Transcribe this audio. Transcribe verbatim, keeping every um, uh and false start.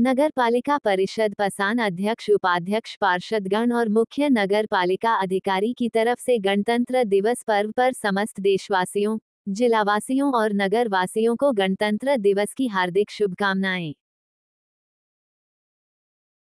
नगर पालिका परिषद पसान अध्यक्ष, उपाध्यक्ष, पार्षदगण और मुख्य नगर पालिका अधिकारी की तरफ से गणतंत्र दिवस पर्व पर समस्त देशवासियों, जिलावासियों और नगर वासियों को गणतंत्र दिवस की हार्दिक शुभकामनाएं।